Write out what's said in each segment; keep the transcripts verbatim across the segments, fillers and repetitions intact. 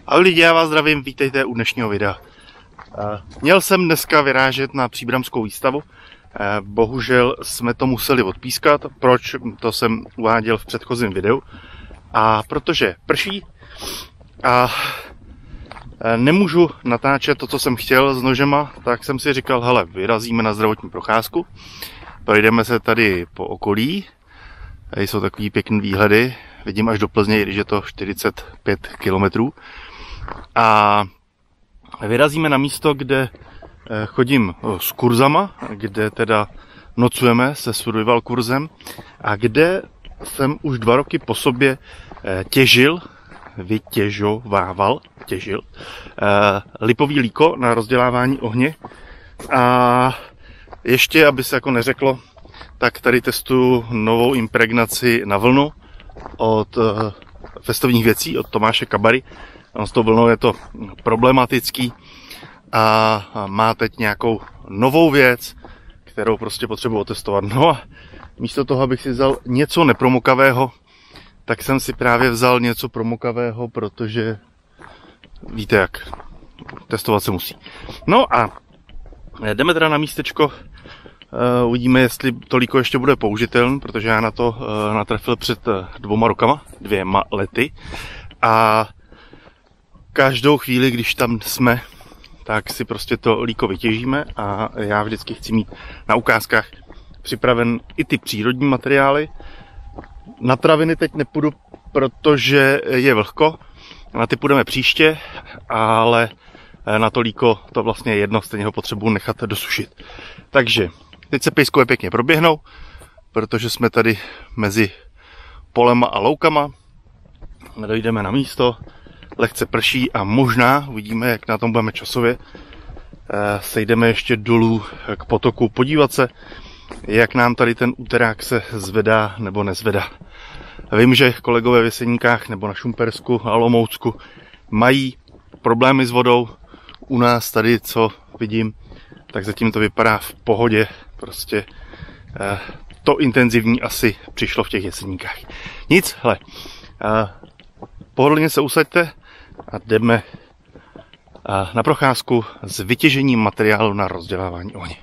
Ahoj lidi, já vás zdravím, vítejte u dnešního videa. Měl jsem dneska vyrážet na příbramskou výstavu, bohužel jsme to museli odpískat, proč, to jsem uváděl v předchozím videu. A protože prší a nemůžu natáčet to, co jsem chtěl s nožema, tak jsem si říkal, hele, vyrazíme na zdravotní procházku, projdeme se tady po okolí, tady jsou takový pěkný výhledy, vidím až do Plzně, když je to čtyřicet pět kilometrů. A vyrazíme na místo, kde chodím s kurzama, kde teda nocujeme se survival kurzem a kde jsem už dva roky po sobě těžil, vytěžovával, těžil, lipový líko na rozdělávání ohně. A ještě, aby se jako neřeklo, tak tady testuju novou impregnaci na vlnu od festovních věcí, od Tomáše Kabary. S tou vlnou je to problematický a má teď nějakou novou věc, kterou prostě potřebuji otestovat. No a místo toho, abych si vzal něco nepromokavého, tak jsem si právě vzal něco promokavého, protože víte jak, testovat se musí. No a jdeme teda na místečko, uvidíme, jestli toliko ještě bude použitelný, protože já na to natrefil před dvěma rokama, dvěma lety. A každou chvíli, když tam jsme, tak si prostě to líko vytěžíme a já vždycky chci mít na ukázkách připraven i ty přírodní materiály. Na traviny teď nepůjdu, protože je vlhko, na ty půjdeme příště, ale na to líko to vlastně je jedno, stejně ho potřebuji nechat dosušit. Takže teď se pejskové pěkně proběhnou, protože jsme tady mezi polema a loukama, dojdeme na místo, lehce prší a možná, uvidíme, jak na tom budeme časově, sejdeme ještě dolů k potoku podívat se, jak nám tady ten úterák se zvedá nebo nezvedá. Vím, že kolegové v Jeseníkách nebo na Šumpersku a Olomoucku mají problémy s vodou. U nás tady, co vidím, tak zatím to vypadá v pohodě. Prostě to intenzivní asi přišlo v těch Jeseníkách. Nic, hele, pohodlně se usaďte a jdeme na procházku s vytěžením materiálu na rozdělávání ohně.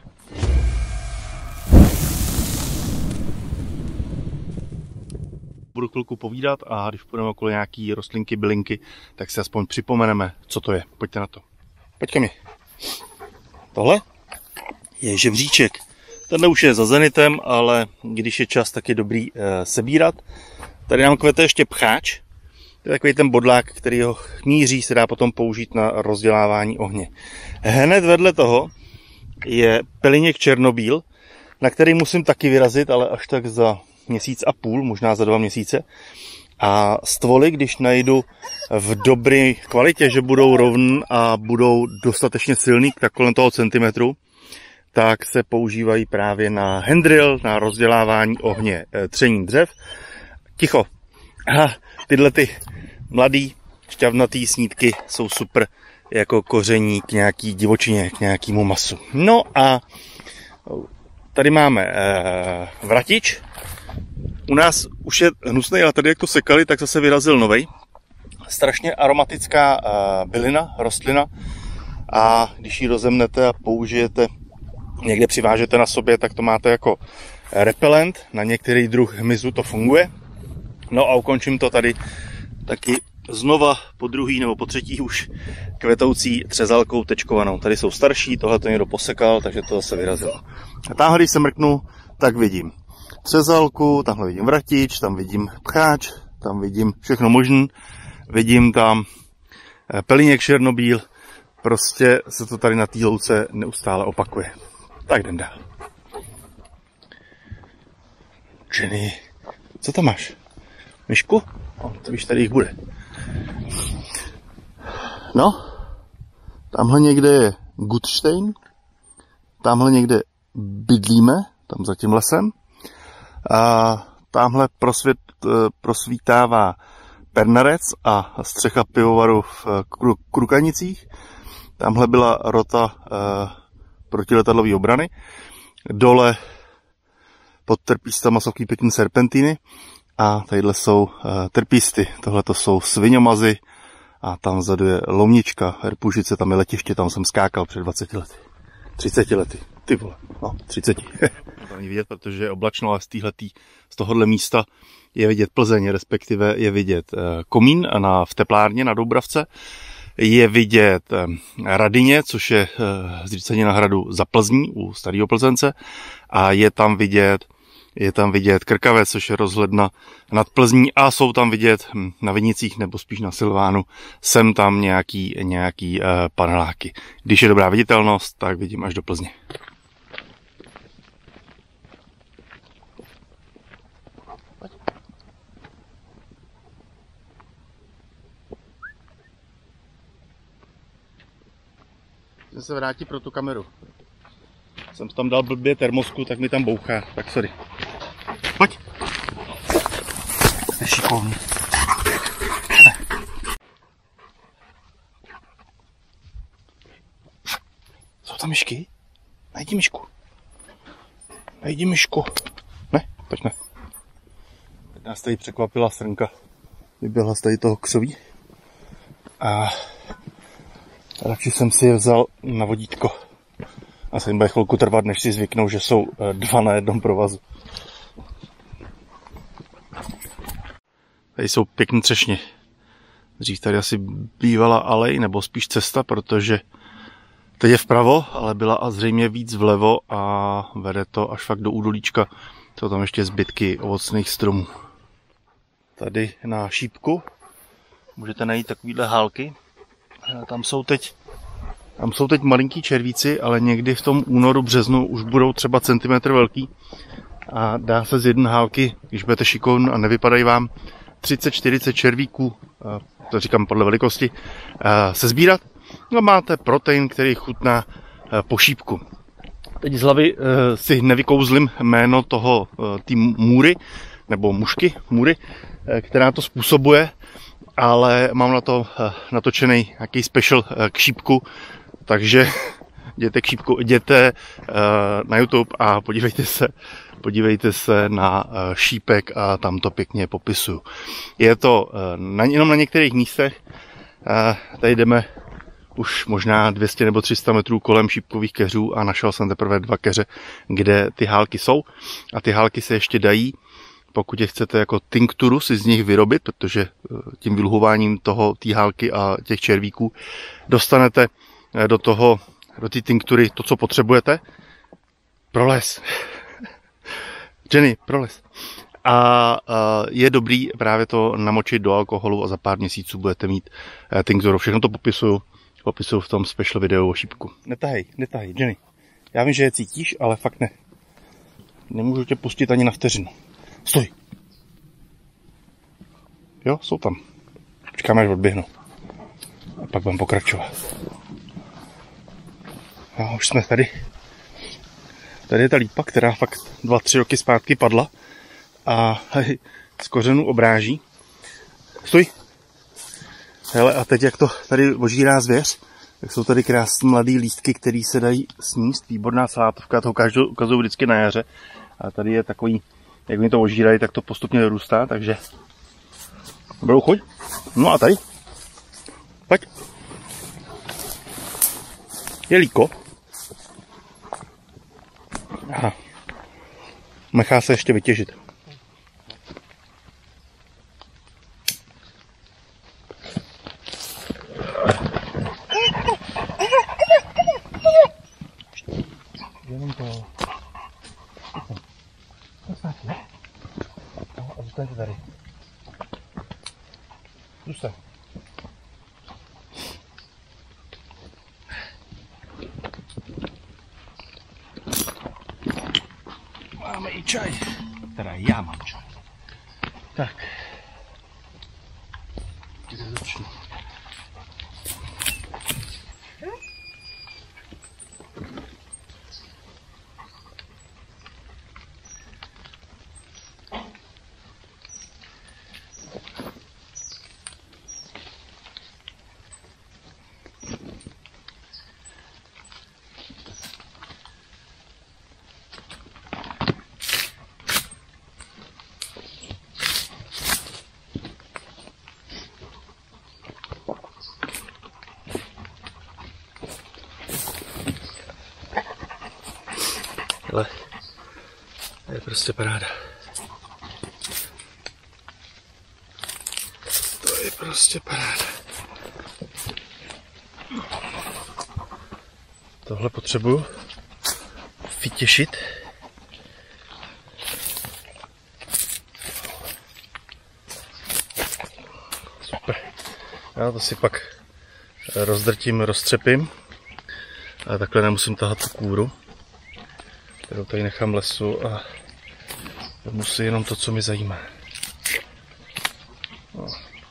Budu chvilku povídat a když půjdeme okolo nějaký rostlinky, bylinky, tak si aspoň připomeneme, co to je. Pojďte na to. Pojď ke mně. Tohle je žebříček. Tenhle už je za zenitem, ale když je čas, tak je dobrý e, sebírat. Tady nám kvete ještě pcháč. To je takový ten bodlák, který ho míří, se dá potom použít na rozdělávání ohně. Hned vedle toho je peliněk černobíl, na který musím taky vyrazit, ale až tak za měsíc a půl, možná za dva měsíce. A stvoly, když najdu v dobré kvalitě, že budou rovn a budou dostatečně silný, tak kolem toho centimetru, tak se používají právě na handrill, na rozdělávání ohně třením dřev. Ticho. Aha, tyhle ty mladý šťavnatý snídky jsou super jako koření k nějaký divočině, k nějakému masu. No a tady máme eh, vratič. U nás už je hnusný, ale tady jak to sekali, tak zase vyrazil novej. Strašně aromatická eh, bylina, rostlina. A když ji rozemnete a použijete, někde přivážete na sobě, tak to máte jako repelent. Na některý druh hmyzu to funguje. No a ukončím to tady taky znova po druhý nebo po třetí už kvetoucí třezalkou tečkovanou. Tady jsou starší, tohle to někdo posekal, takže to zase vyrazilo. A tamhle, když se mrknu, tak vidím třezalku, tamhle vidím vratič, tam vidím pcháč, tam vidím všechno možné. Vidím tam peliněk černobíl, prostě se to tady na té louce neustále opakuje. Tak jdem dál. Jenny, co tam máš? Myšku? No, to víš, tady jich bude. No, tamhle někde je Gutstein, tamhle někde bydlíme, tam za tím lesem. A tamhle prosvět, prosvítává Pernarec a střecha pivovaru v Krukanicích. Tamhle byla rota e, protiletadlové obrany. Dole pod terpístama jsou pěkný serpentiny. A tadyhle jsou uh, terpísty, tohle to jsou sviňomazy A tam vzadu je Lomnička, Rpužice, tam je letiště, tam jsem skákal před dvaceti lety. třiceti lety. Ty vole, no, třiceti. To není vidět, protože je oblačno, ale z téhletý, z tohohle místa je vidět Plzeň, respektive je vidět Komín na, v teplárně na Doubravce. Je vidět Radyně, což je zřícenina hradu za Plzní u starého Plzence. A je tam vidět Je tam vidět Krkavec, což je rozhledna nad Plzní, a jsou tam vidět na Vinicích nebo spíš na Silvánu, sem tam nějaký, nějaký uh, paneláky. Když je dobrá viditelnost, tak vidím až do Plzně. Jsem se vrátit pro tu kameru. Jsem tam dal blbě termosku, tak mi tam bouchá, tak sorry. Pojď! Jsi šikovný. Jsou tam myšky? Najdi myšku. Najdi myšku. Ne, tak ne. Teď nás tady překvapila srnka. Vyběhla z tady toho křoví. A radši jsem si je vzal na vodítko. A se jim bude chvilku trvat, než si zvyknou, že jsou dva na jednom provazu. Tady jsou pěkné třešně. Dřív tady asi bývala alej, nebo spíš cesta, protože teď je vpravo, ale byla a zřejmě víc vlevo a vede to až fakt do údolíčka. Jsou tam ještě zbytky ovocných stromů. Tady na šípku můžete najít takovýhle hálky. Tam jsou teď Tam jsou teď malinký červíci, ale někdy v tom únoru, březnu už budou třeba centimetr velký. A dá se z jedné hálky, když budete šikovní a nevypadají vám, třicet čtyřicet červíků, to říkám podle velikosti, se sbírat. No, máte protein, který chutná po šípku. Teď z hlavy si nevykouzlim jméno toho té můry, nebo mušky, můry, která to způsobuje, ale mám na to natočený nějaký special k šípku, takže jděte k šípku, jděte na YouTube a podívejte se, podívejte se na šípek a tam to pěkně popisuju. Je to na, jenom na některých místech, tady jdeme už možná dvě stě nebo tři sta metrů kolem šípkových keřů a našel jsem teprve dva keře, kde ty hálky jsou. A ty hálky se ještě dají, pokud je chcete jako tinkturu si z nich vyrobit, protože tím vyluhováním toho té hálky a těch červíků dostanete do toho, do té tinktury to, co potřebujete. Proles. Jenny, proles. A, a je dobrý právě to namočit do alkoholu a za pár měsíců budete mít tinkturu. Všechno to popisuju, popisuju v tom special videu o šípku. Netahej, netahej, Jenny. Já vím, že je cítíš, ale fakt ne. Nemůžu tě pustit ani na vteřinu. Stoj. Jo, jsou tam. Počkáme, až odběhnu. A pak budeme pokračovat. No, už jsme tady. Tady je ta lípa, která fakt dva, tři roky zpátky padla. A z kořenů obráží. Stoj. Hele, a teď jak to tady ožírá zvěř, tak jsou tady krásné mladé lístky, které se dají sníst. Výborná salátovka, to ukazuju vždycky na jaře. A tady je takový, jak mi to ožírají, tak to postupně dorůstá, takže dobrou chuť. No a tady. Pojď. Jelíko. Aha. Nechá se ještě vytěžit. Jenom to. No a zůstaňte tady. Zůstaň. Máme i čaj. Teda já mám čaj. Tak. Kde začnu? Ale to je prostě paráda. To je prostě paráda. Tohle potřebuju vytěšit. Super. Já to si pak rozdrtím, roztřepím. A takhle nemusím tahat tu kůru, kterou tady nechám v lesu, a musím jenom to, co mi zajímá. No.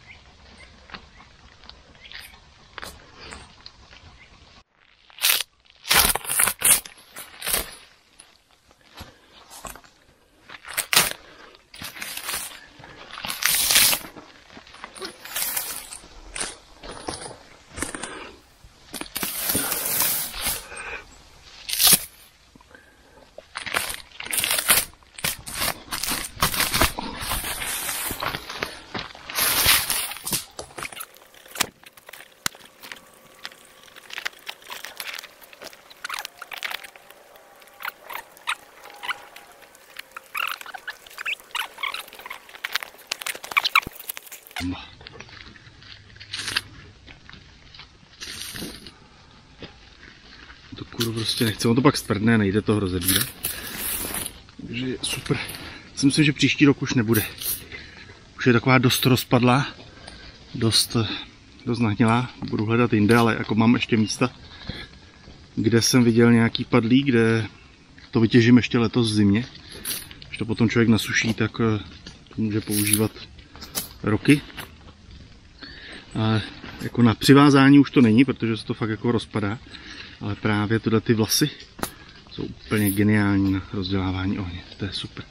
Tu kůru prostě nechci, on to pak stvrdne, nejde to rozebírat. Takže je super. Si myslím, že příští rok už nebude. Už je taková dost rozpadlá, dost, dost nahnělá. Budu hledat jinde, ale jako mám ještě místa, kde jsem viděl nějaký padlí, kde to vytěžím ještě letos v zimě. Když to potom člověk nasuší, tak to může používat roky. Ale jako na přivázání už to není, protože se to fakt jako rozpadá. Ale právě tyhle ty vlasy jsou úplně geniální na rozdělávání ohně. To je super.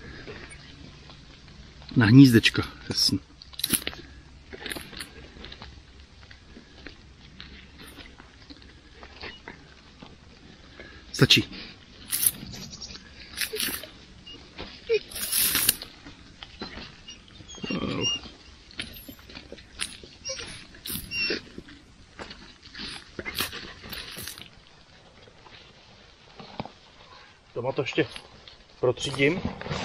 Na hnízdečka, jasný. Stačí. Wow. Doma to ještě protřídím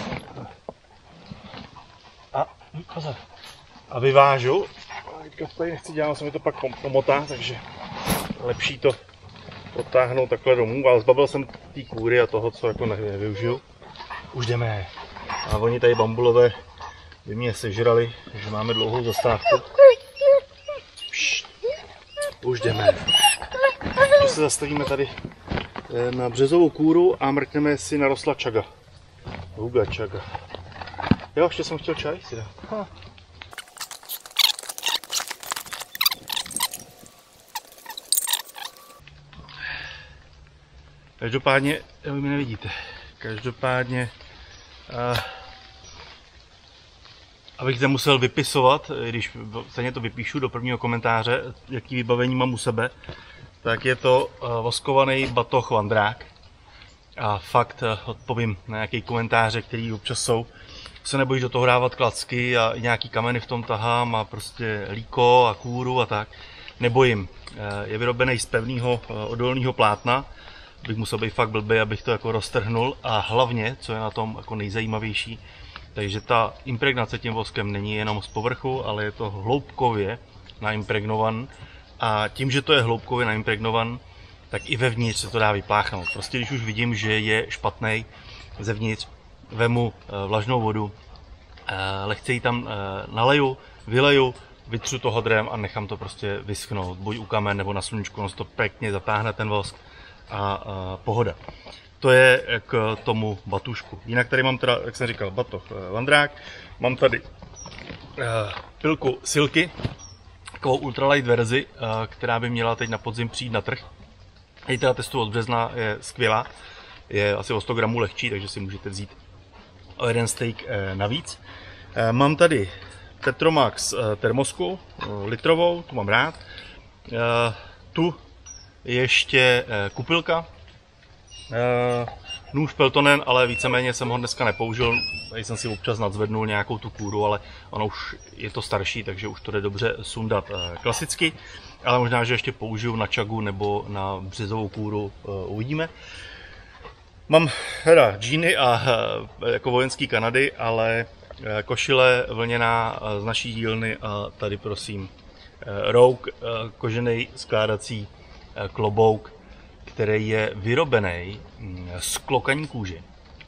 a, a vyvážu. Teďka tady nechci dělat, se mi to pak pomotá, takže lepší to potáhnout takhle domů, ale zbavil jsem té kůry a toho, co jako nevyužiju. Už jdeme. A oni tady bambulové by mě sežrali, takže máme dlouhou zastávku. Pšt. Už jdeme. Už se zastavíme tady na březovou kůru a mrkneme, si narostla čaga. Huga čaga. Jo, ještě jsem chtěl čaj si dát. Ha. Každopádně, vy mě nevidíte, každopádně, uh, abych zde musel vypisovat, když stejně to vypíšu do prvního komentáře, jaký vybavení mám u sebe, tak je to uh, voskovaný batoh Vandrák. A fakt uh, odpovím na nějaké komentáře, které občas jsou. Se nebojíš do toho dávat klacky a nějaký kameny v tom tahám a prostě líko a kůru a tak. Nebojím. Uh, je vyrobený z pevného uh, odolného plátna. Bych musel být fakt blbý, abych to jako roztrhnul, a hlavně, co je na tom jako nejzajímavější, takže ta impregnace tím voskem není jenom z povrchu, ale je to hloubkově naimpregnovan, a tím, že to je hloubkově naimpregnovan, tak i vevnitř se to dá vypláchnout. Prostě když už vidím, že je špatný zevnitř, vemu vlažnou vodu, lehce ji tam naleju, vyleju, vytřu to hadrem a nechám to prostě vyschnout, buď u kamen nebo na sluníčku, on to pěkně zatáhne ten vosk. A, a pohoda. To je k tomu batušku. Jinak tady mám teda, jak jsem říkal, batoh Vandrák. Mám tady uh, pilku Silky, takovou ultralight verzi, uh, která by měla teď na podzim přijít na trh. Její teda testu od března je skvělá. Je asi o sto gramů lehčí, takže si můžete vzít o jeden steak uh, navíc. Uh, mám tady Tetromax uh, termosku, uh, litrovou, tu mám rád. Uh, tu ještě kupilka, nůž Peltonen, ale víceméně jsem ho dneska nepoužil, tady jsem si občas nadzvednul nějakou tu kůru, ale ono už je to starší, takže už to jde dobře sundat klasicky, ale možná, že ještě použiju na čagu nebo na březovou kůru, uvidíme. Mám teda džíny a jako vojenský Kanady, ale košile vlněná z naší dílny a tady prosím rouk, kožený skládací klobouk, který je vyrobený z klokaní kůže.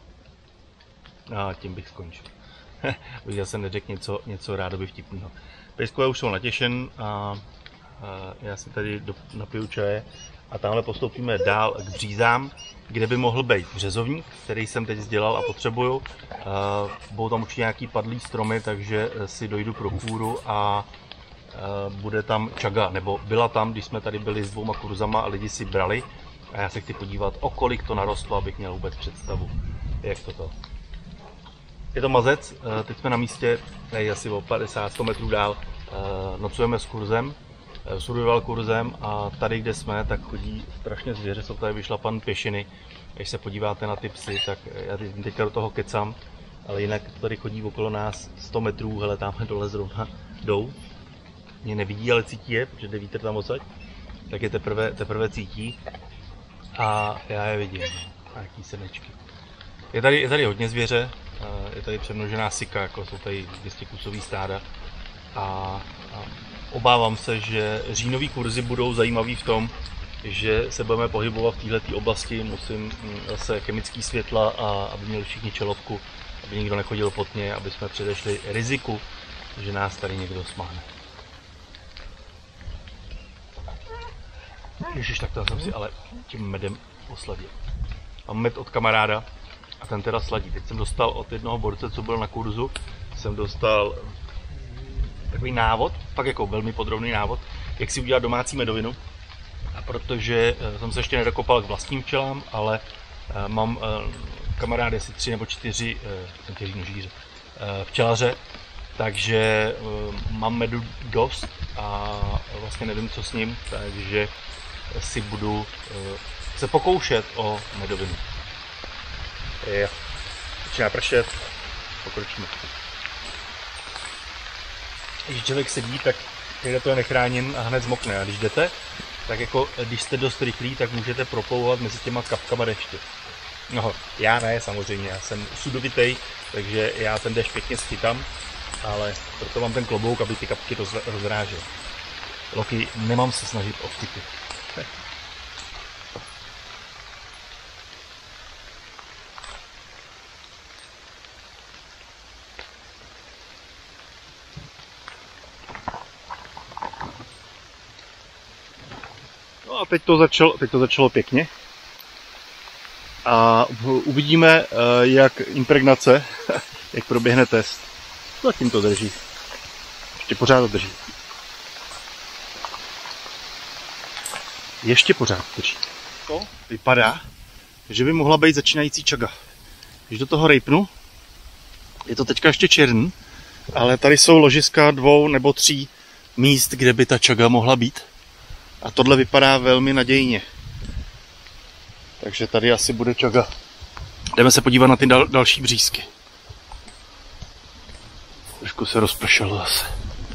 A tím bych skončil. Já jsem neřekl něco, něco rádoby vtipného. Pejskové už jsou natěšen a, a já si tady do, napiju čaje a tamhle postoupíme dál k břízám, kde by mohl být březovník, který jsem teď sdělal a potřebuju. Uh, budou tam určitě nějaký padlý stromy, takže si dojdu pro kůru a uh, bude tam čaga, nebo byla tam, když jsme tady byli s dvouma kurzama a lidi si brali. A já se chci podívat, o kolik to narostlo, abych měl vůbec představu, jak to to. Je to mazec, uh, teď jsme na místě, tady asi o padesát sto metrů dál, uh, nocujeme s kurzem. Survival kurzem a tady, kde jsme, tak chodí strašně zvěře, jsou tady vyšlapan pěšiny. Když se podíváte na ty psy, tak já teďka do toho kecám, ale jinak tady chodí okolo nás sto metrů, hele, tamhle dole zrovna jdou. Mě nevidí, ale cítí je, protože jde vítr tam odsaď, tak je teprve, teprve cítí a já je vidím, nějaký sedečky. Je tady, je tady hodně zvěře, je tady přemnožená sika, jako jsou tady dvě stě kusový stáda a, a obávám se, že říjnový kurzy budou zajímavý v tom, že se budeme pohybovat v této oblasti, musím zase chemický světla a aby měli všichni čelovku, aby nikdo nechodil potně, aby jsme předešli riziku, že nás tady někdo smáhne. Ježiš, tak to jsem si ale tím medem osladil. Mám med od kamaráda a ten teda sladí. Teď jsem dostal od jednoho borce, co byl na kurzu, jsem dostal takový návod, fakt jako velmi podrobný návod, jak si udělat domácí medovinu. A protože jsem se ještě nedokopal k vlastním včelám, ale mám kamarády asi tři nebo čtyři nožíře, včelaře, takže mám medu dost a vlastně nevím, co s ním, takže si budu se pokoušet o medovinu. Jo, začíná pršet, pokročíme. Když člověk sedí, tak jde to je nechráněn a hned zmokne. A když jdete, tak jako když jste dost rychlí, tak můžete proplouvat mezi těma kapkama deště. No, já ne, samozřejmě, já jsem sudovitej, takže já ten déšť pěkně schytám, ale proto mám ten klobouk, aby ty kapky rozrážel. Loki, nemám se snažit o vtipy. No a teď to začalo, teď to začalo pěkně. A uvidíme, jak impregnace, jak proběhne test. Zatím to drží. Ještě pořád to drží. Ještě pořád drží. To vypadá, že by mohla být začínající čaga. Když do toho rejpnu, je to teďka ještě černý, ale tady jsou ložiska dvou nebo tří míst, kde by ta čaga mohla být. A tohle vypadá velmi nadějně. Takže tady asi bude čaga. Jdeme se podívat na ty dal další břízky. Trošku se rozpršelo zase.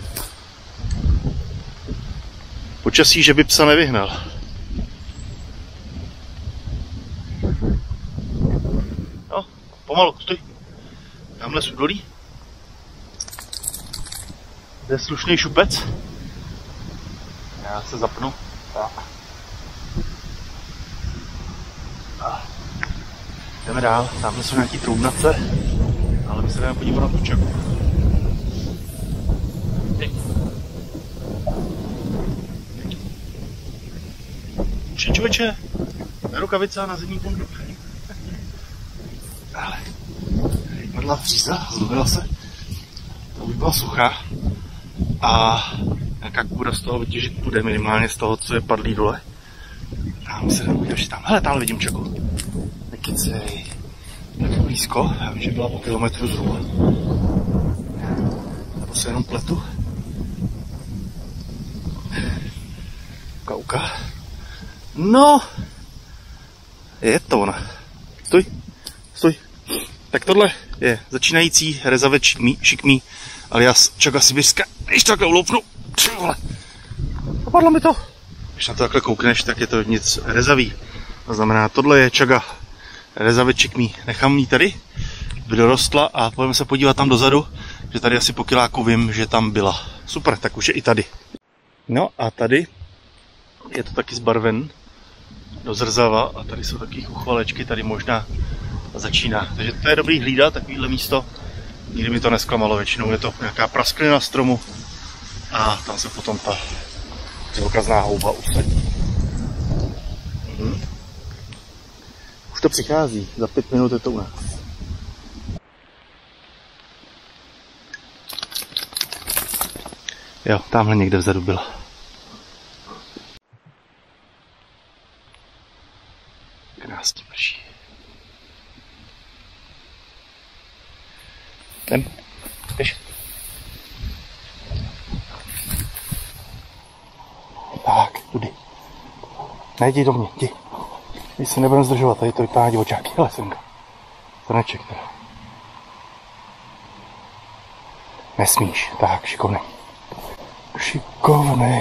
Počasí, že by psa nevyhnal. No, pomalu, stoj. Tamhle sudolí. Jde slušný šupec. Já se zapnu. Tak. A jdeme dál. Tamhle jsou nějaký troubnace, ale my se jdeme podívat na tu čaku. Či člověče, na rukavice a na zimní bundu. Ale padla přízda, zlobila se. To už byla suchá. A nějaká kůra z toho vytěžit bude, minimálně z toho, co je padlý dole. Tam se jdeme podívat, tam. Hele, tamhle vidím čaku. Nekecej. Tak blízko, já vím, že byla po kilometru zhruba. Nebo se jenom pletu. Kauka. No, je to ona. Stoj, stoj. Tak tohle je začínající rezavec šikmý, šikmý alias čaga sibiřská. Když to takhle uloupnu, vole, dopadlo mi to. Když na to takhle koukneš, tak je to nic rezavý. To znamená, tohle je čaga rezaveček mý. Nechám ji tady, by dorostla a pojďme se podívat tam dozadu, že tady asi po kiláku vím, že tam byla. Super, tak už je i tady. No a tady je to taky zbarven do zrzava a tady jsou taky uchvalečky, tady možná začíná. Takže to je dobrý hlídat, takovýhle místo. Nikdy mi to nesklamalo, většinou je to nějaká prasklina stromu a tam se potom ta dřevokazná houba usadí. Mhm. Už to přichází, za pět minut je to u nás. Jo, tamhle někde vzadu byla. Krásně prší. Jdem, běž. Tak, tudy. Nejdi do mě, jdi. Když se nebudeme zdržovat, tady to vypadá divočáky. Hele, synka. Trneček teda. Nesmíš, tak, šikovnej. Šikovnej.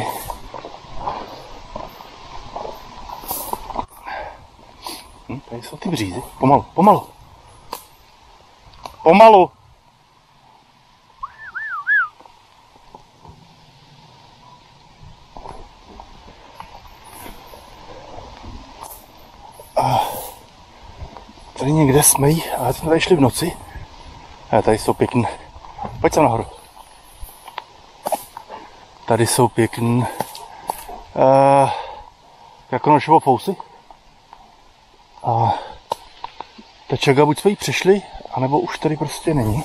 Hm, tady jsou ty břízy. Pomalu, pomalu. Pomalu. A tady někde jsme jí, ale jsme tady šli v noci. A tady jsou pěkný. Pojď sem nahoru. Tady jsou pěkný uh, jako nošovo fousy. A ta čaga buď jsme jí přišli, anebo už tady prostě není.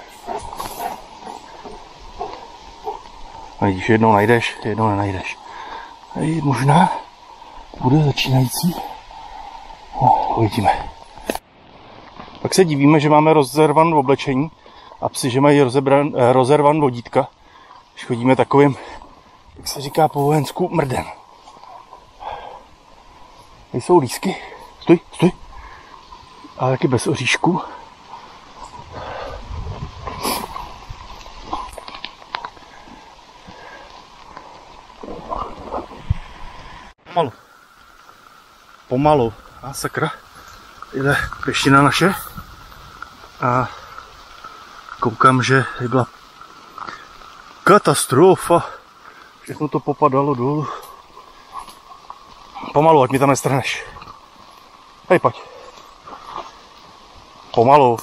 A vidíš, jednou najdeš, jednou nenajdeš. Tady možná bude začínající. No, uvidíme. Pak se divíme, že máme rozervan v oblečení a psi, že mají rozebran, eh, rozervan vodítka. Když chodíme takovým, jak se říká po vojensku, mrdem. Tady jsou lísky. Stoj, stoj. A taky bez oříšku. Pomalu. Pomalu. A sakra. Jde pěšina naše. A koukám, že byla katastrofa. Všechno to popadalo dolů. Pomalu, ať mi tam nestrhneš. Hej, pojď. Pomalu.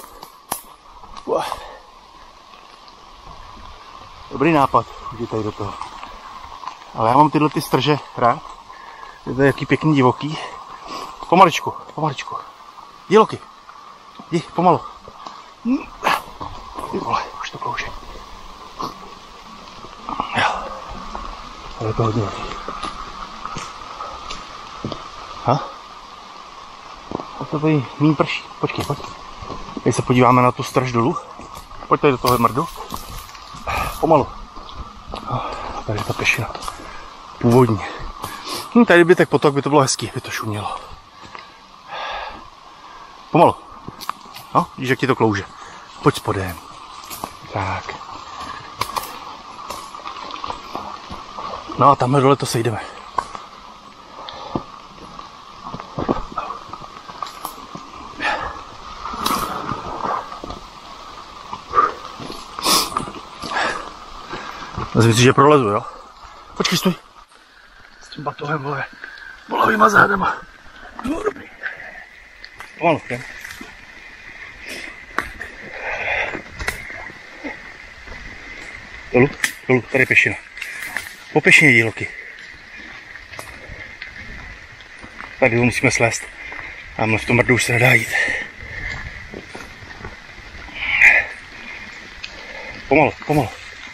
Dobrý nápad, jdi tady do toho. Ale já mám tyhle ty strže rád. Je to jaký pěkný divoký. Pomaličku, pomaličku. Jdi, Loki. Jdi, pomalu. Ty vole, už to klouže. Jo. Ale to hodně. Ha? A to by míň prší. Počkej, pojď. Teď se podíváme na tu strž dolů. Pojď tady do toho mrdu. Pomalu. Tady je ta pěšina. Původní. Hm, tady by tak potok, by to bylo hezký, by to šumělo. Pomalu. No, víš, jak ti to klouže. Pojď spodem. Tak. No a tamhle dole to sejdeme. Myslím si, že prolezu, jo? Počkej, stůj. S tím batohem, vole, bolavýma zádama. No, dobrý. Pomalu, jdem. Dolů, dolů, tady je pěšina. Po pěšině díloky. Tady musíme slést. A v tom mrdu už se nedá jít. Pomalu, pomalu.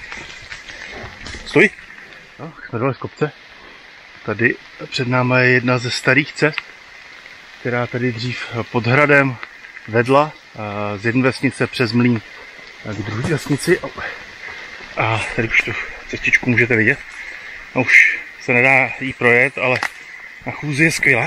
Stoj. No, jsme dole z kopce. Tady před námi je jedna ze starých cest, která tady dřív pod hradem vedla z jedné vesnice přes mlýn k druhé vesnici. A tady už tu cestičku můžete vidět. No, už se nedá jí projet, ale na chůzi je skvělá.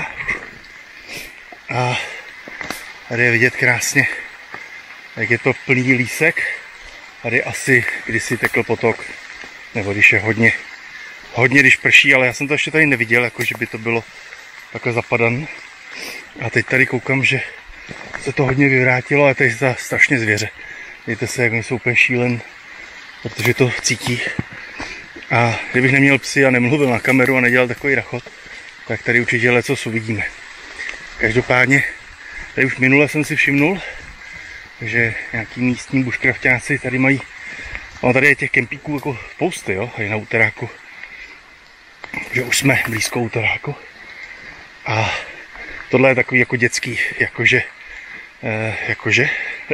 A tady je vidět krásně, jak je to plný lísek. Tady asi kdysi tekl potok, nebo když je hodně, hodně když prší, ale já jsem to ještě tady neviděl, jako že by to bylo takhle zapadané. A teď tady koukám, že se to hodně vyvrátilo, ale tady je strašně zvěře. Dejte se, jak oni jsou úplně šílen, protože to cítí. A kdybych neměl psy a nemluvil na kameru a nedělal takový rachot, tak tady určitě lecos uvidíme. Každopádně, tady už minule jsem si všimnul, že nějaký místní bushcraftáci tady mají, no tady je těch kempíků jako spousty, jo, tady na Úteráku, že už jsme blízko Úteráku. A tohle je takový jako dětský, jakože, eh, jakože,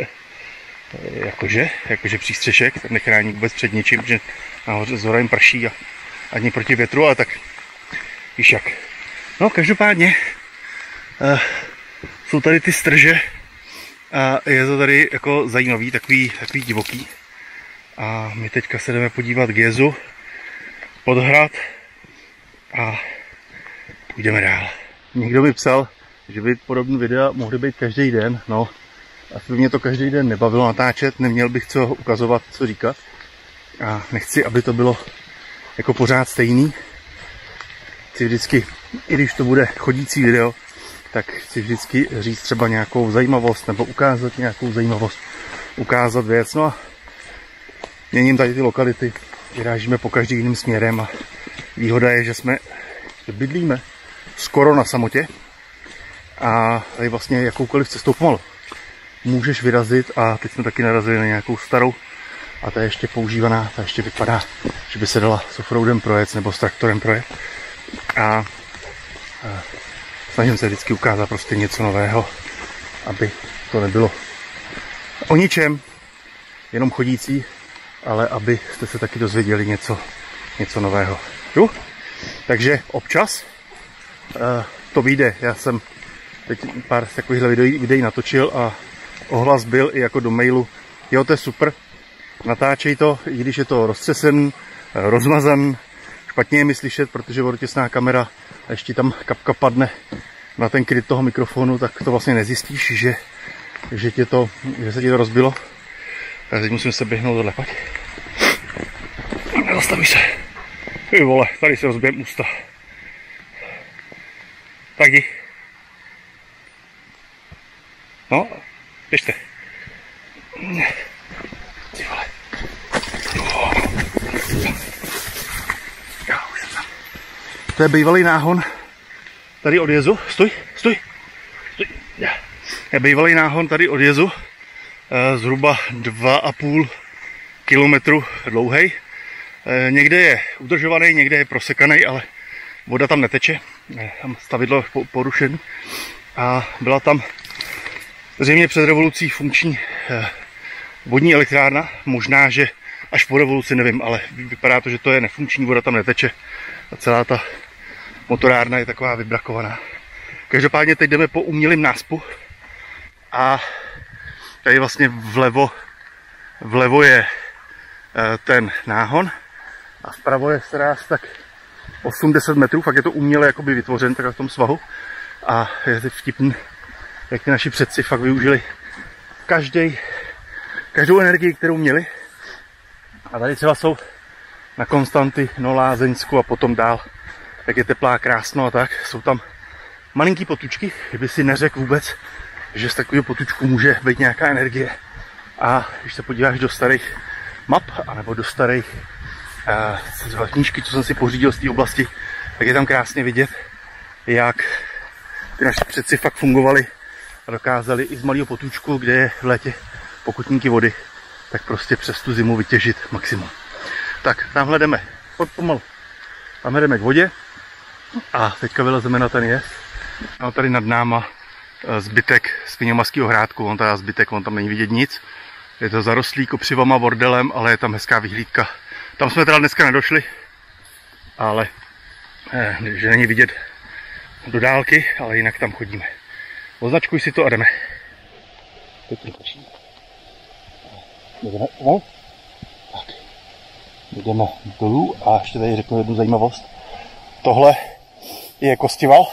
jakože, jakože přístřešek, tak nechrání vůbec před ničím, že nahoře zhora jim prší a ani proti větru, ale tak víš jak. No každopádně eh, jsou tady ty strže a je to tady jako zajímavý, takový, takový divoký. A my teďka se jdeme podívat k jezu, pod hrad a půjdeme dál. Někdo mi psal, že by podobné videa mohly být každý den, no asi by mě to každý den nebavilo natáčet, neměl bych co ukazovat, co říkat. A nechci, aby to bylo jako pořád stejný. Chci vždycky, i když to bude chodící video, tak chci vždycky říct třeba nějakou zajímavost nebo ukázat nějakou zajímavost, ukázat věc. No a měním tady ty lokality, vyrážíme po každý jiným směrem a výhoda je, že jsme, že bydlíme skoro na samotě a tady vlastně jakoukoliv cestou pomalu můžeš vyrazit a teď jsme taky narazili na nějakou starou a ta je ještě používaná, ta ještě vypadá, že by se dala s offroadem projet nebo s traktorem projet. A, a snažím se vždycky ukázat prostě něco nového, aby to nebylo o ničem, jenom chodící, ale abyste se taky dozvěděli něco, něco nového. Jo? Takže občas uh, to vyjde. Já jsem teď pár takovýchhle videí, videí natočil a ohlas byl i jako do mailu. Jo, to je super, natáčej to, i když je to roztřesen, rozmazan, špatně je mi slyšet, protože vodotěsná kamera a ještě tam kapka padne na ten kryt toho mikrofonu, tak to vlastně nezjistíš, že, že, tě to, že se ti to rozbilo. Tak teď musím se běhnout dole, pojď. Zastaví se. Ty vole, tady se rozbijeme ústa. Tak jdi. No, běžte. Ty vole. Já už jsem tam. To je bývalý náhon tady od jezu. Stoj, stoj. Stoj. Je bývalý náhon tady od jezu. Zhruba dva a půl kilometru dlouhý. Někde je udržovaný, někde je prosekaný, ale voda tam neteče. Tam stavidlo porušené. A byla tam zřejmě před revolucí funkční vodní elektrárna. Možná, že až po revoluci, nevím, ale vypadá to, že to je nefunkční, voda tam neteče. A celá ta motorárna je taková vybrakovaná. Každopádně teď jdeme po umělém náspu. A tady vlastně vlevo, vlevo je ten náhon a vpravo je sráz tak osm deset metrů, fakt je to uměle jakoby vytvořen tak v tom svahu a je to vtipný, jak ty naši předci fakt využili každý, každou energii, kterou měli. A tady třeba jsou na Konstanty, no Lázeňsku a potom dál, jak je teplá, krásno a tak, jsou tam malinký potučky, kdyby si neřekl vůbec, že z takového potučku může být nějaká energie. A když se podíváš do starých map, anebo do starých uh, knížky, co jsem si pořídil z té oblasti, tak je tam krásně vidět, jak ty naši předci fakt fungovali a dokázali i z malého potůčku, kde je v létě pokutníky vody, tak prostě přes tu zimu vytěžit maximum. Tak, tamhle jdeme, pojď pomalu. Tam jdeme k vodě a teďka vylezeme na ten jez. A tady nad náma zbytek Sviňomarského hrádku, on teda zbytek, on tam není vidět nic. Je to zarostlý kopřivama, bordelem, ale je tam hezká vyhlídka. Tam jsme teda dneska nedošli, ale eh, že není vidět do dálky, ale jinak tam chodíme. Označkuj si to a jdeme. Teď prchačí. Jdeme, no? Tak. Jdeme dolů a ještě tady řeknu jednu zajímavost. Tohle je Kostival.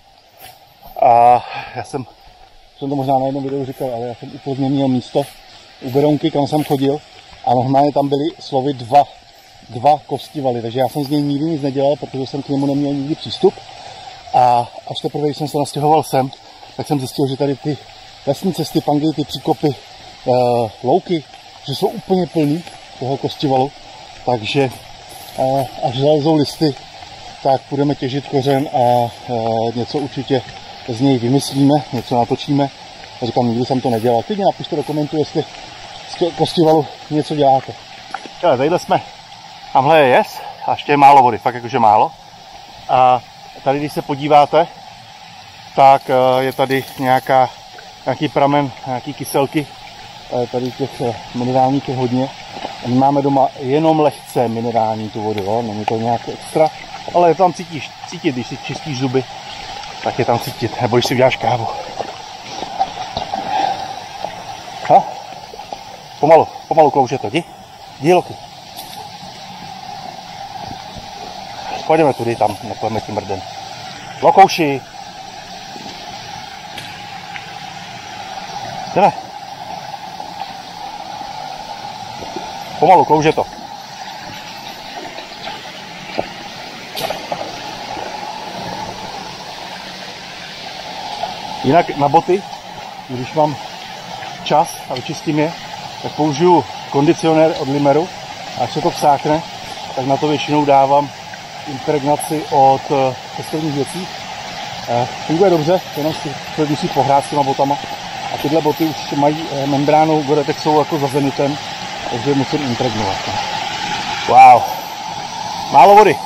A já jsem, jsem to možná na jednom videu říkal, ale já jsem úplně změnil místo u Berounky, kam jsem chodil a normálně tam byly slovy dva, dva Kostivaly, takže já jsem z něj nikdy nic nedělal, protože jsem k němu neměl nikdy přístup a až teprve, když jsem se nastěhoval sem, tak jsem zjistil, že tady ty lesní cesty, pangy, ty příkopy, uh, louky, že jsou úplně plný toho Kostivalu, takže uh, až zalezou listy, tak budeme těžit kořen a uh, něco určitě z něj vymyslíme, něco natočíme. A říkám, nikdy jsem to nedělal. Klidně napište do komentu, jestli z Kostivalu něco děláte. Hele, tadyhle jsme. Tamhle je jez a ještě je málo vody, fakt jakože málo. A tady, když se podíváte, tak je tady nějaká, nějaký pramen, nějaký kyselky. Tady těch minerálních je hodně. A my máme doma jenom lehce minerální tu vodu, jo? Není to nějak extra, ale je tam cítíš, cítit, když si čistíš zuby, tak je tam cítit, nebo když si uděláš kávu. Ha? Pomalu, pomalu klouže to, jdi, jdi Loki. Pojďme tudy, tam nepojeme tím mrdem. Lokouši. Jdeme. Pomalu klouže to. Jinak na boty, když mám čas a vyčistím je, tak použiju kondicionér od Limeru a až se to vsákne, tak na to většinou dávám impregnaci od cestovních věcí. Funguje dobře, jenom si člověk musí pohrát s těma botama. A tyhle boty už mají membránu Gore-Texovou jako za Zenitem, takže musím impregnovat. Wow, málo vody.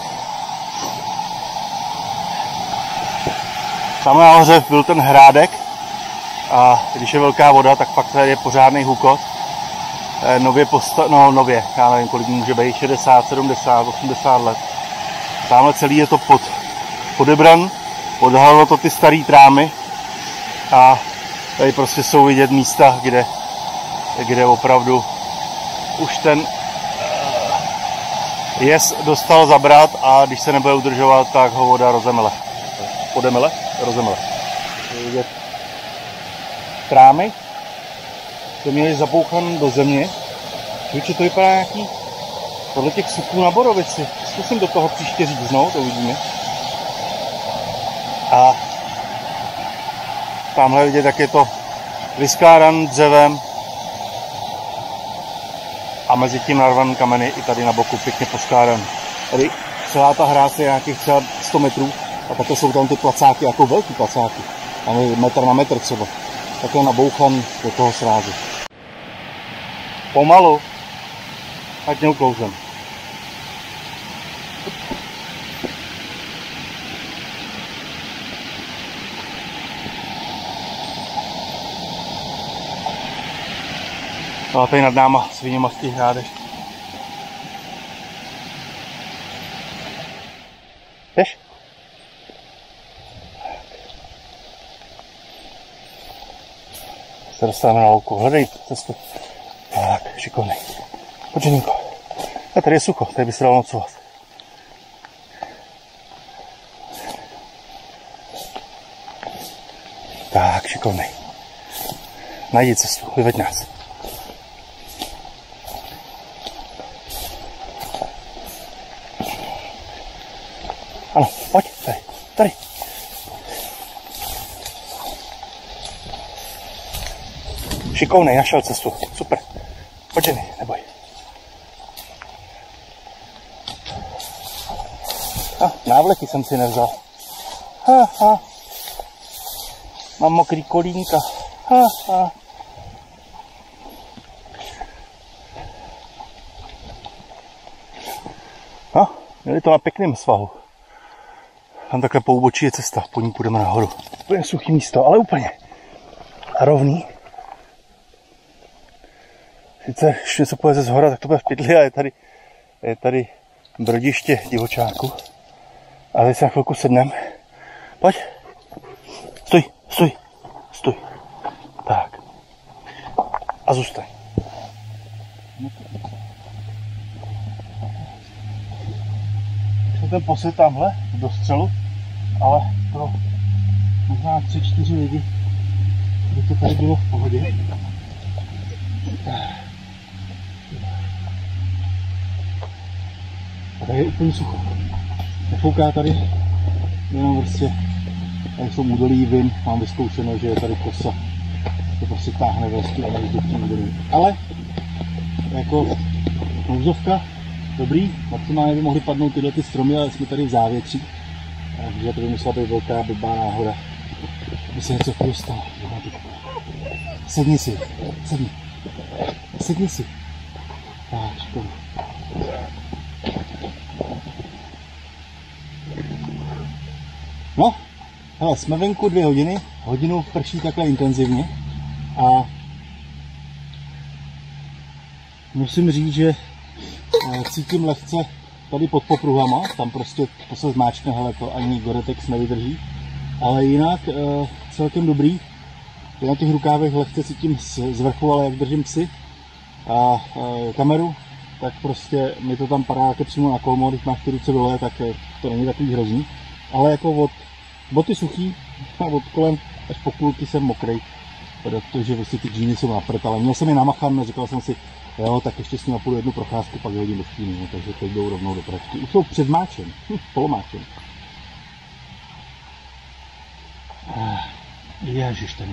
Tam nahoře byl ten hrádek a když je velká voda, tak pak tady je pořádný hukot. Nově, posta- no, nově, já nevím, kolik může být, šedesát, sedmdesát, osmdesát let. Tamhle celý je to pod, podebran, odhalilo to ty staré trámy a tady prostě jsou vidět místa, kde, kde opravdu už ten jez dostal zabrat a když se nebude udržovat, tak ho voda rozemele. Podemele? Rozemele. Je vidět trámy, to měli zapouchan do země. Víte, to vypadá nějaký podle těch suků na borovici. Zkusím do toho příště říznout, to uvidíme. A tamhle vidět, jak je to vyskládan dřevem a mezi tím narvaným kameny i tady na boku pěkně poskládan. Tady celá ta hráz je nějakých třeba sto metrů a také jsou tam ty placáky, jako velký placáky. Tam je metr na metr třeba. Takhle nabouchan do toho srázu. Pomalu, ať neuklouzem. No a tady nad náma sviněmastý hrádek. Jdeš? Se dostáváme na louku. Hledej cestu. Tak, šikovnej. Pojď, Ženinko. A tady je sucho, tady by se dalo nocovat. Tak, šikovnej. Najdi cestu, vyveď nás. Ano, pojď, tady, tady. Šikovnej, našel cestu, super. Pojď, Jenny, neboj. A, návleky jsem si nevzal. Ha, ha. Mám mokrý kolínka. Ha, ha. No, měli to na pěkném svahu. Tam takhle po úbočí je cesta, po ní půjdeme nahoru. Úplně suchý místo, ale úplně rovný. Sice když něco pojede ze zhora, tak to bude v pytli a je tady, je tady brodiště divočáku. A teď se na chvilku sednem. Pojď. Stoj, stoj, stoj. Tak. A zůstaň. Ten posed tamhle do střelu, ale pro možná tři, čtyři lidi by to tady bylo v pohodě. A tady je úplně sucho. Nefouká tady, jenom prostě, tady jsou údolí, vím, mám vyzkoušeno, že je tady kosa. to prostě táhne vlastně a nevzduch tím budou. Ale jako nouzovka, dobrý, maximálně by mohly padnout tyhle ty stromy, ale jsme tady v závětří, takže to by musela být velká blbá náhoda, aby se něco dostalo. Sedni si, sedni, sedni si. Tak, škoda. No, hele, jsme venku dvě hodiny, hodinu prší takhle intenzivně a musím říct, že cítím lehce tady pod popruhama, tam prostě to se zmáčkne, hele, to ani Gore-Tex nevydrží, ale jinak celkem dobrý. Na těch rukávech lehce cítím z vrchu, ale jak držím psy a kameru, tak prostě mi to tam padá jako přímo na kolmo, když máš ty ruce dole, tak to není takový hrozný. Ale jako od boty suchý a od kolem až po kulky jsem mokrý, protože vlastně ty džíny jsou na prd, ale měl jsem je namachan a říkal jsem si, jo, tak ještě s nimi půjdu jednu procházku, pak hodím do stínu, takže teď jdou rovnou do pračky. Už jsou předmáčen, hm, polomáčen. Ježiš, ten je.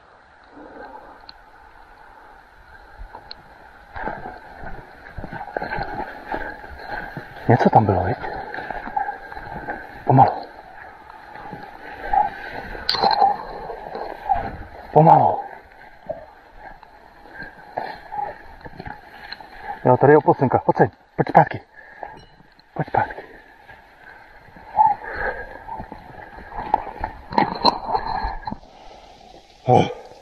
Něco tam bylo, viď? Pomalu. Pomalu. Jo, tady je oposenka. Pojď sem. Pojď zpátky. Pojď zpátky. Oh.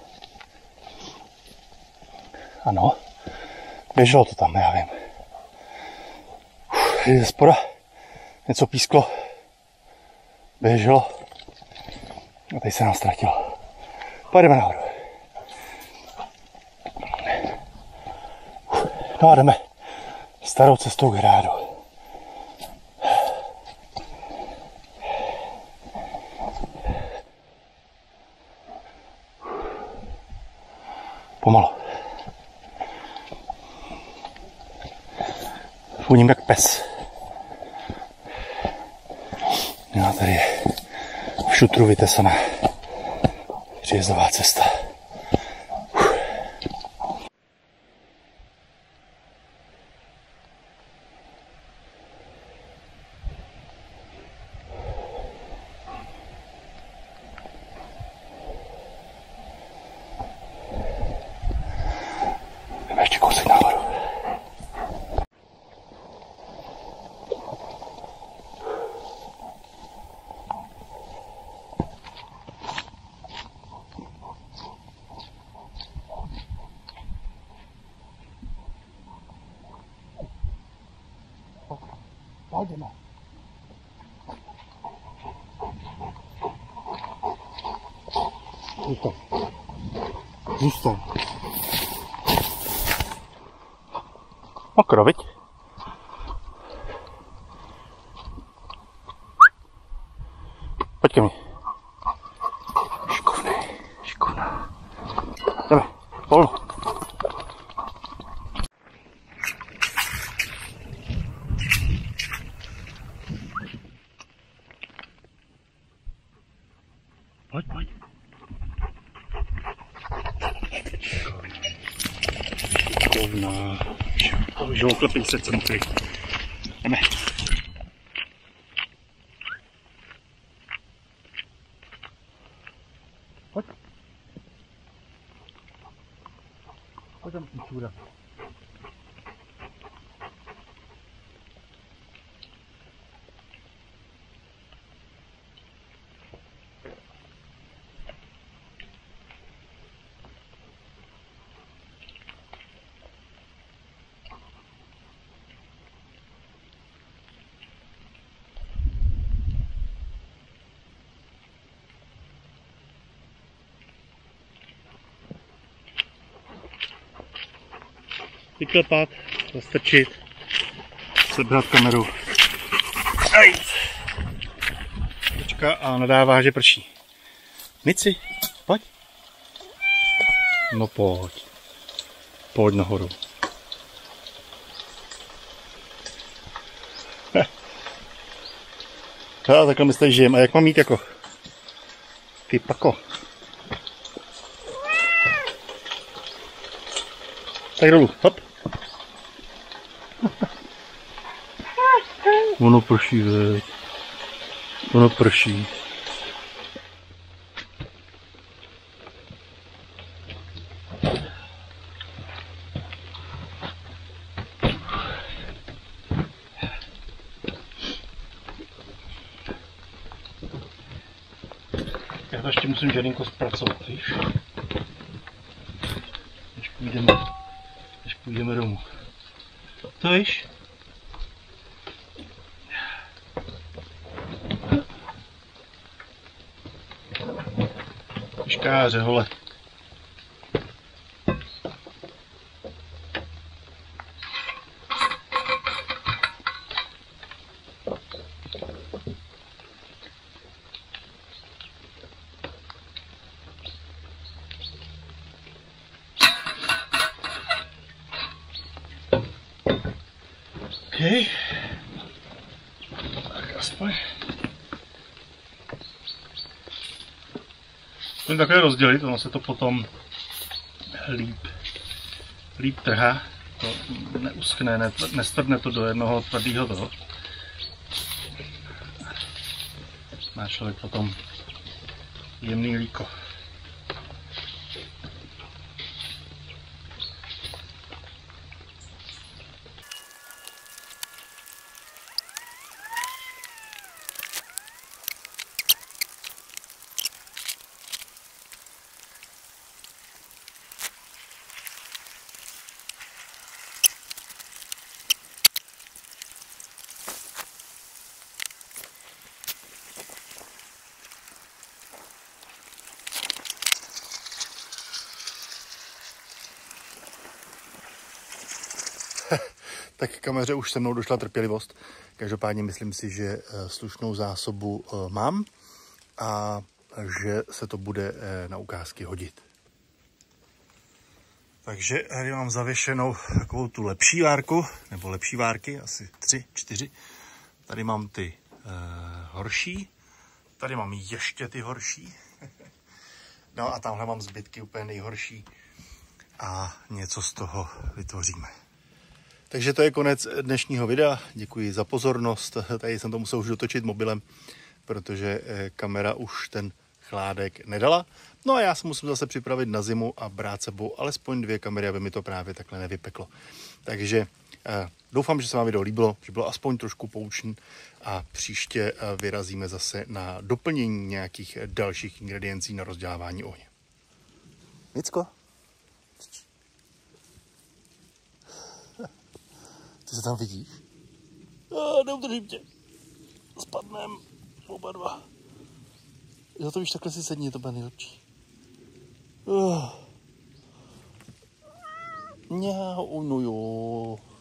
Ano. Běželo to tam, já vím. Uf, je ze spoda. Něco písklo. Běželo. A teď se nám ztratilo. Pojedeme nahoru. No a jdeme starou cestou k hrádu. Pomalu. Funím jak pes. No a tady je v šutru vytesaná příjezdová cesta. Ještě kousek nahoru. Pojďme. Zůstaň. Zůstaň. Mokro, viď? Pojď ke mně. Šikovný, šikovná. Jdeme, volno. Pojď, pojď. Šikovná. Žoukle pejsec jsem mokrý. Jdeme. Pojď. Pojď tam čůra. Vyklepat, zastrčit, sebrat kameru. Počka a nadává, že prší. Nici, pojď. No pojď. Pojď nahoru. Já takhle my tady žijem. A jak mám jít jako? Ty pako. Tak dolů, hop. Ono prší, veď. Ono prší. Já to ještě musím žádnýko zpracovat, víš? Než půjdeme, než půjdeme domů. To víš? Škáře, hole. Okay. Tak aspoň. Můžeme takhle rozdělit, ono se to potom líp, líp trhá, to neuschne, ne, nestrdne to do jednoho tvrdého toho. Má člověk potom jemný líko. Tak k kameře už se mnou došla trpělivost. Každopádně myslím si, že slušnou zásobu mám a že se to bude na ukázky hodit. Takže tady mám zavěšenou takovou tu lepší várku, nebo lepší várky, asi tři, čtyři. Tady mám ty uh, horší, tady mám ještě ty horší. No a tamhle mám zbytky úplně nejhorší a něco z toho vytvoříme. Takže to je konec dnešního videa. Děkuji za pozornost. Tady jsem to musel už dotočit mobilem, protože kamera už ten chládek nedala. No a já se musím zase připravit na zimu a brát sebou alespoň dvě kamery, aby mi to právě takhle nevypeklo. Takže eh, doufám, že se vám video líbilo, že bylo aspoň trošku poučný a příště eh, vyrazíme zase na doplnění nějakých dalších ingrediencí na rozdělávání ohně. Micko? Ty se tam vidíš? A, neudržím tě. Spadnem oba dva. Jo, to víš, takhle si sedni, to bude nejlepší. Uh. Mňau, no jo.